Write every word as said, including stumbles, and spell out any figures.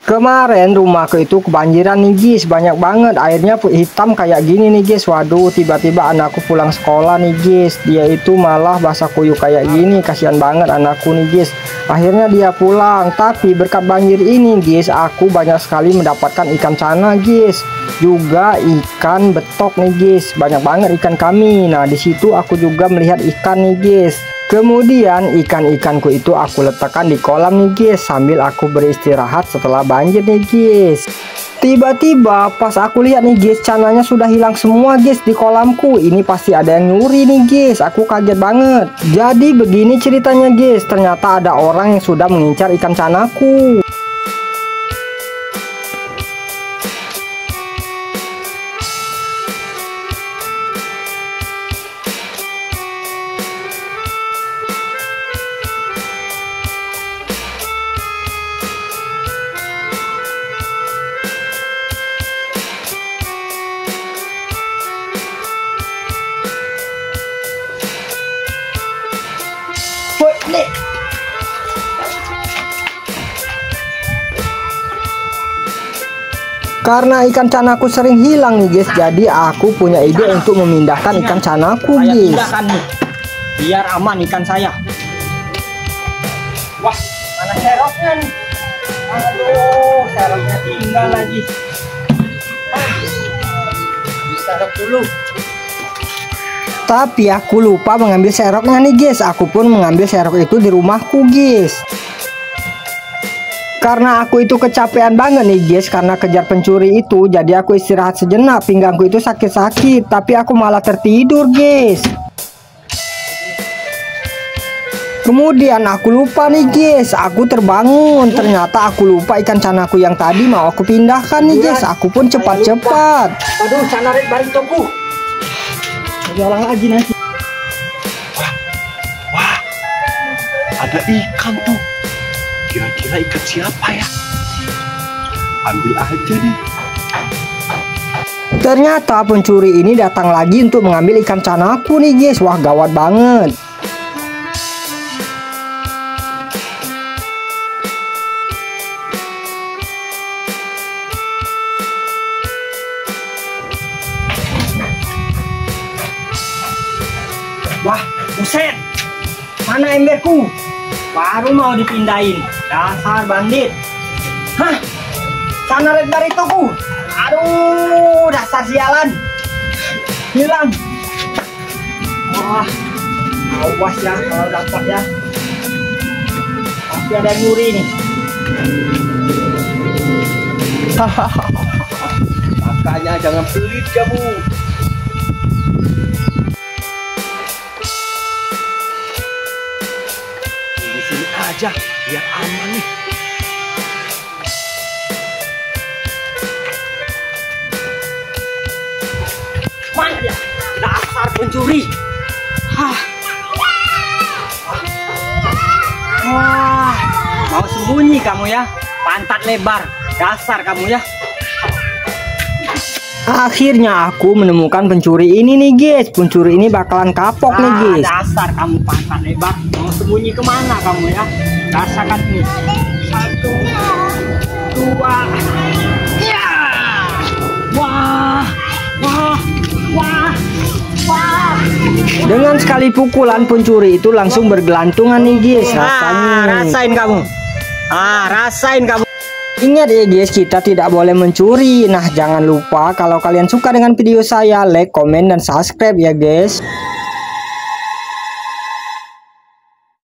Kemarin rumahku itu kebanjiran nih guys, banyak banget airnya hitam kayak gini nih guys. Waduh, tiba-tiba anakku pulang sekolah nih guys, dia itu malah basah kuyup kayak gini. Kasihan banget anakku nih guys. Akhirnya dia pulang, tapi berkat banjir ini guys, aku banyak sekali mendapatkan ikan cana guys, juga ikan betok nih guys. Banyak banget ikan kami. Nah, di situ aku juga melihat ikan nih guys. Kemudian ikan-ikanku itu aku letakkan di kolam nih guys, sambil aku beristirahat setelah banjir nih guys. Tiba-tiba pas aku lihat nih guys, cananya sudah hilang semua guys di kolamku. Ini pasti ada yang nyuri nih guys, aku kaget banget. Jadi begini ceritanya guys, ternyata ada orang yang sudah mengincar ikan canaku. Karena ikan canaku sering hilang nih guys, jadi aku punya ide untuk memindahkan ikan canaku guys. Pindahkan nih, biar aman ikan saya. Wah, mana seroknya nih? Aduh, seroknya tinggal lagi. Serok dulu. Tapi aku lupa mengambil seroknya nih guys. Aku pun mengambil serok itu di rumahku guys. Karena aku itu kecapean banget nih guys, karena kejar pencuri itu, jadi aku istirahat sejenak. Pinggangku itu sakit-sakit, tapi aku malah tertidur guys. Kemudian aku lupa nih guys, aku terbangun. Ternyata aku lupa ikan canaku yang tadi mau aku pindahkan nih guys. Aku pun cepat-cepat. Aduh, cana red baritoku. Ulang lagi nanti. Wah, wah, ada ikan tuh. Kira-kira ikan siapa ya? Ambil aja nih. Ternyata pencuri ini datang lagi untuk mengambil ikan canaku nih guys. Wah, gawat banget. Wah, buset. Mana emberku? Baru mau dipindahin. Dasar bandit. Hah? Sana red baritoku. Aduh, dasar sialan. Hilang. Wah, awas ya kalau dapat ya. Pasti ada yang nyuri nih. Makanya jangan pelit kamu. Di sini aja biar aman nih. Mana dia? Dasar pencuri. Hah. Wah, mau sembunyi kamu ya? Pantat lebar. Dasar kamu ya. Akhirnya aku menemukan pencuri ini nih guys. Pencuri ini bakalan kapok ah, nih guys. Dasar kamu pantat lebar. Mau sembunyi kemana kamu ya? Rasakan nih. Satu, dua. Ya. Wah, wah, wah, wah. Dengan sekali pukulan pencuri itu langsung bergelantungan nih guys. Rasanya. Ah, rasain kamu. Ah, rasain kamu. Ingat ya guys, kita tidak boleh mencuri. Nah, jangan lupa kalau kalian suka dengan video saya, like, komen, dan subscribe ya guys.